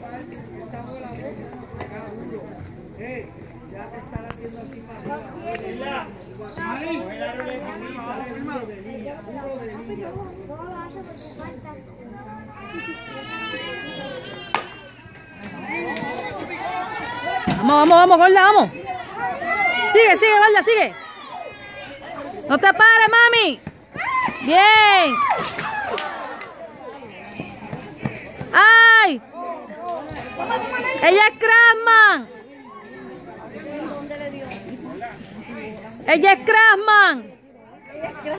Ya te están haciendo así para Vamos, gorda, vamos. Sigue, gorda, sigue. No te pares, mami. Bien. ¡Ay! Ella es Craftsman. Ella es Craftsman.